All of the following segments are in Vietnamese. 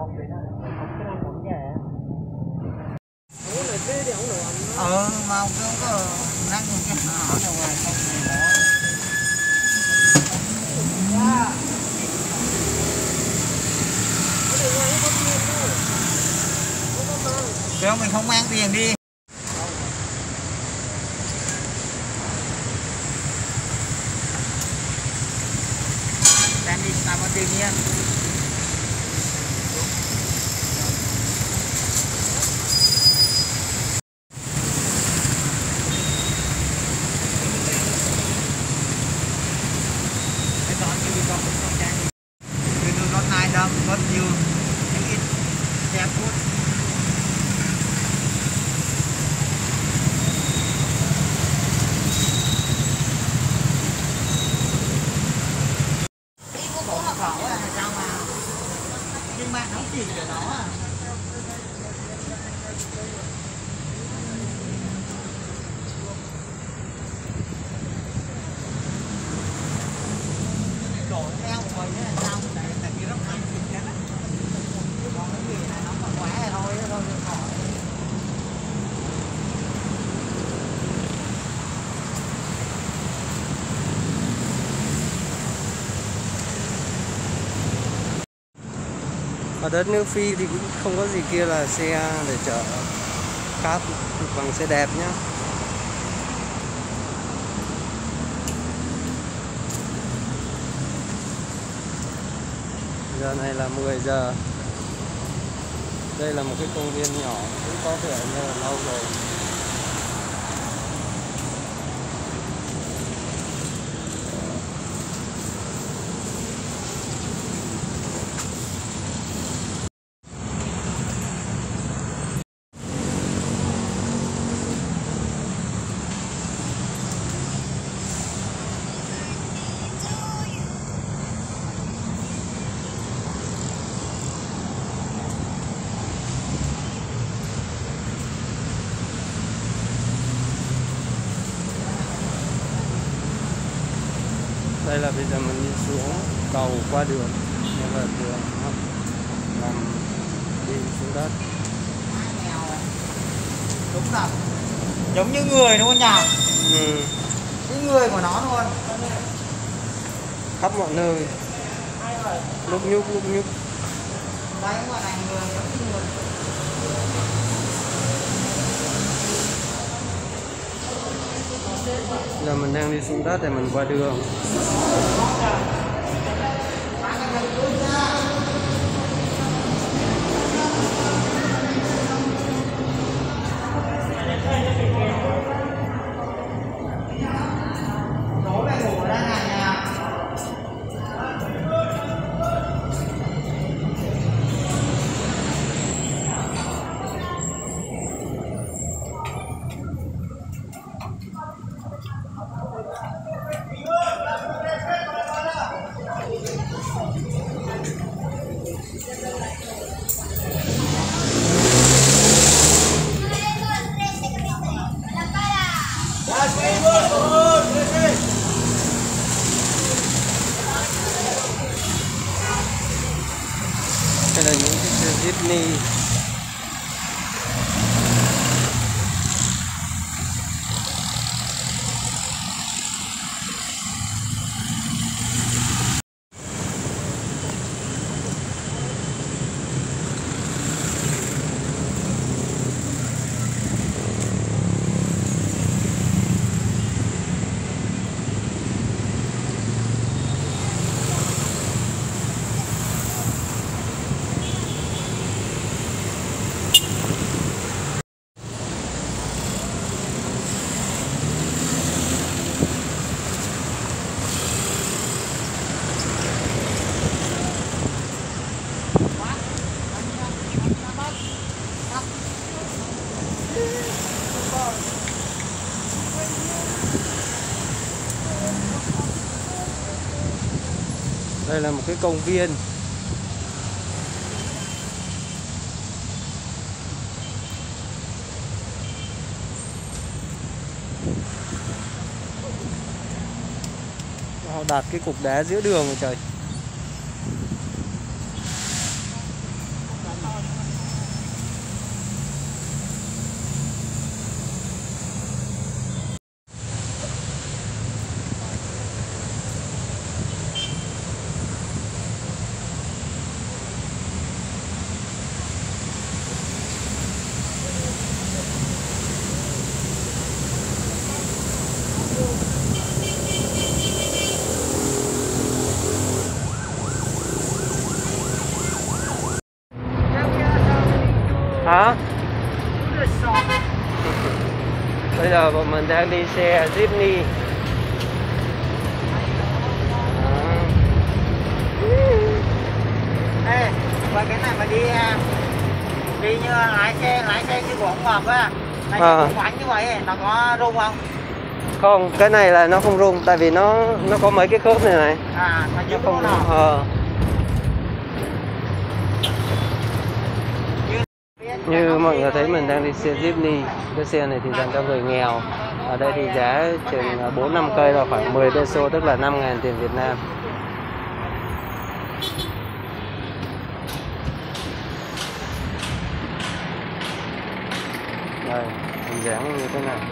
mà không có năng cái họ đâu rồi không thì đó. Kêu mình không mang tiền đi. Đang đi làm tiền nha. Có nhiều những ít xe cút đi có bộ nó khẩu là sao mà nhưng mà nó chỉ cho nó à. Đổ theo rồi thế là sao tại vì nó ăn thịt cái đó còn cái gì là nó còn quá thôi thôi khỏi. Ở đất nước Phi thì cũng không có gì kia là xe để chở cát bằng xe đẹp nhá. Giờ này là 10 giờ. Đây là một cái công viên nhỏ, cũng có vẻ như là lâu rồi. Đây là bây giờ mình đi xuống cầu qua đường, nhưng mà đường làm đi xuống đất. Đúng thật, giống như người đúng không nhỉ? Ừ. Cái người của nó luôn. Khắp mọi nơi. Lúc nhúc. Đấy ngoài này người giống như người. Giờ mình đang đi xuống đất để mình qua đường. Đây là những cái xe Disney. Đây là một cái công viên. Họ đặt cái cục đá giữa đường rồi trời. Hả? Rất là sọt. Bây giờ bọn mình đang đi xe Jeepney. Ê, và cái này mà đi như lái xe như của ông Ngọc á, lái xe cũng bánh như vậy nó có rung không? Không, cái này là nó không rung tại vì nó có mấy cái khớp này này. À, nó chứ không Như mọi người thấy mình đang đi xe Jeepney. Cái xe này thì dành cho người nghèo. Ở đây thì giá chừng 4-5 cây là khoảng 10 peso, tức là 5.000 tiền Việt Nam. Đây, hình dáng như thế này.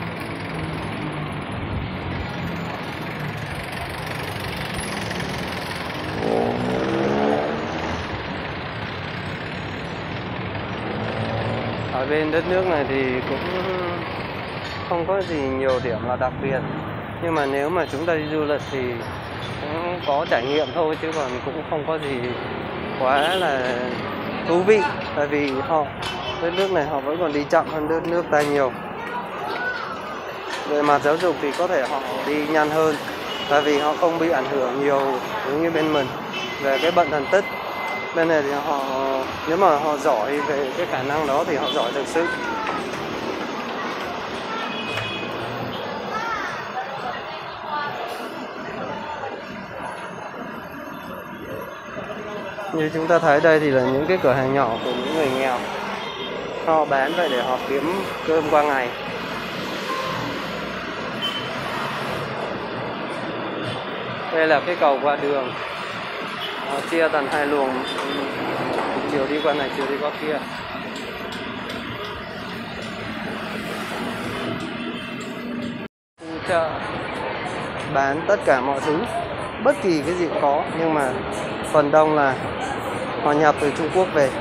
Ở bên đất nước này thì cũng không có gì nhiều điểm là đặc biệt, nhưng mà nếu mà chúng ta đi du lịch thì cũng có trải nghiệm thôi, chứ còn cũng không có gì quá là thú vị, tại vì đất nước này họ vẫn còn đi chậm hơn đất nước ta nhiều. Về mặt giáo dục thì có thể họ đi nhanh hơn, tại vì họ không bị ảnh hưởng nhiều giống như bên mình về cái bệnh thành tích. Bên này thì nếu mà họ giỏi về cái khả năng đó thì họ giỏi thực sự. Như chúng ta thấy đây thì là những cái cửa hàng nhỏ của những người nghèo. Họ bán vậy để họ kiếm cơm qua ngày. Đây là cái cầu qua đường, nó chia thành hai luồng, chiều đi qua này, chiều đi qua kia. Khu chợ bán tất cả mọi thứ, bất kỳ cái gì cũng có, nhưng mà phần đông là họ nhập từ Trung Quốc về.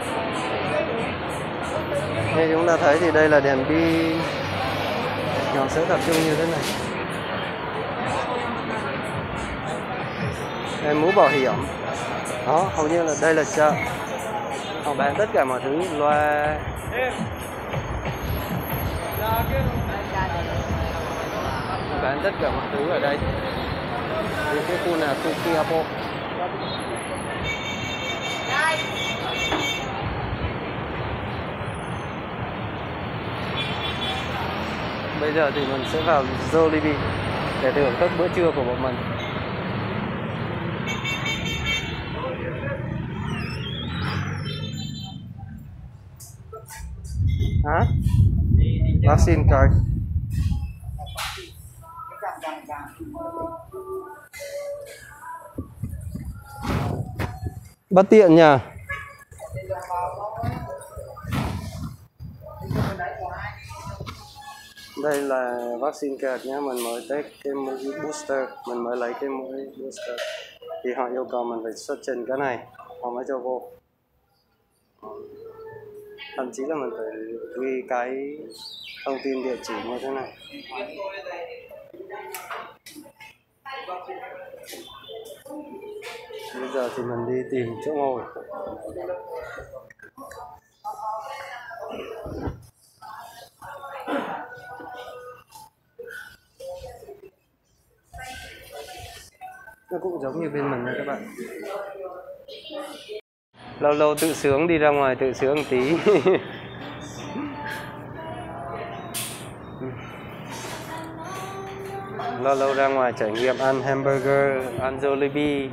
Như chúng ta thấy thì đây là đèn bi, nó sẽ tập trung như thế này. Đây, mũ bảo hiểm. Đó, hầu như là đây là chợ. Họ bán tất cả mọi thứ, loa. Họ bán tất cả mọi thứ ở đây. Đến cái khu nào Tukiapo. Bây giờ thì mình sẽ vào Jollibee để thưởng thức bữa trưa của bọn mình. Hả? Vaccine card. Bất tiện nhỉ? Đây là vaccine card nhé, mình mới take cái mũi booster, mình mới lấy cái mũi booster. Thì họ yêu cầu mình phải xuất trình cái này, họ mới cho vô. Thậm chí là mình phải ghi cái thông tin địa chỉ như thế này. Bây giờ thì mình đi tìm chỗ ngồi. Nó cũng giống như bên mình đấy các bạn. Lâu lâu tự sướng, đi ra ngoài tự sướng một tí. Lâu lâu ra ngoài trải nghiệm ăn hamburger, ăn Jollibee.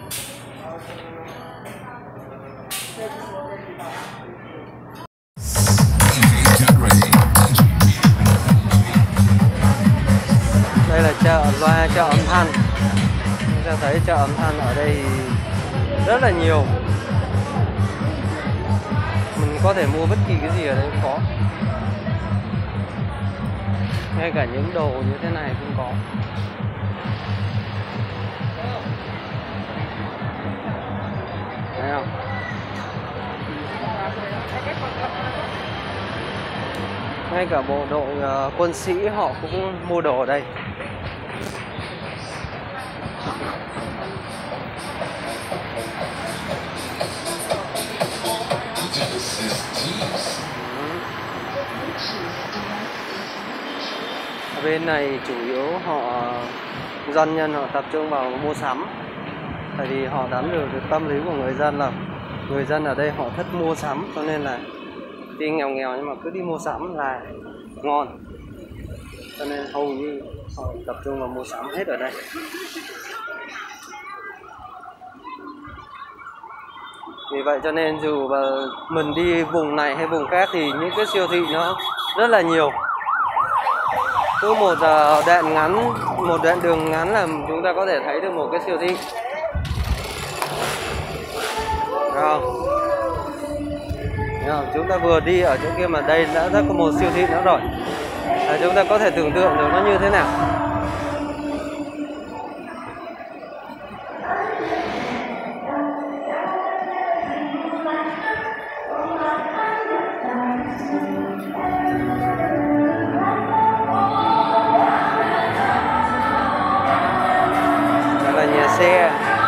Đây là chợ loa, chợ âm thanh. Chúng ta thấy chợ âm thanh ở đây rất là nhiều. Mình có thể mua bất kỳ cái gì ở đây cũng có. Ngay cả những đồ như thế này cũng có. Thấy không? Ngay cả bộ đội quân sĩ họ cũng mua đồ ở đây. Genesis G bên này chủ yếu doanh nhân họ tập trung vào mua sắm, tại vì họ nắm được tâm lý của người dân là người dân ở đây họ thích mua sắm, cho nên là tuy nghèo nghèo nhưng mà cứ đi mua sắm là ngon, cho nên hầu như họ tập trung vào mua sắm hết ở đây. Vì vậy cho nên dù mình đi vùng này hay vùng khác thì những cái siêu thị nó rất là nhiều. Cứ một đoạn đường ngắn là chúng ta có thể thấy được một cái siêu thị. Chúng ta vừa đi ở chỗ kia mà đây đã có một siêu thị nữa rồi. Chúng ta có thể tưởng tượng được nó như thế nào. Đó là nhà xe.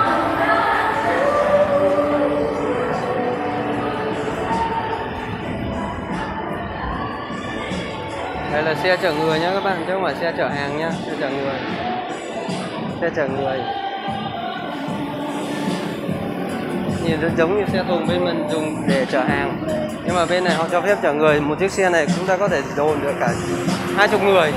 Đây là xe chở người nhé các bạn, chứ không phải xe chở hàng nhá, xe chở người. Xe chở người. Nhìn rất giống như xe thùng bên mình dùng để chở hàng. Nhưng mà bên này họ cho phép chở người, một chiếc xe này chúng ta có thể dồn được cả 20 người.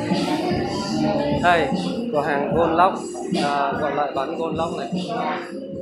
Đây, cửa hàng Gold Lock, gọi lại bán Gold Lock này.